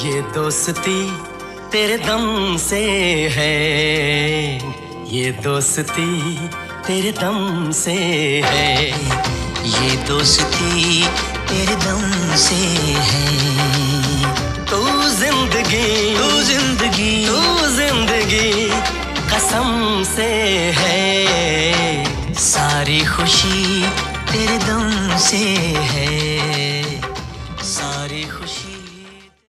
ये दोस्ती तेरे दम से है, ये दोस्ती तेरे दम से है, ये दोस्ती तेरे दम से है। तू जिंदगी, तू जिंदगी, तू जिंदगी कसम से है, सारी खुशी तेरे दम से है, सारी खुशी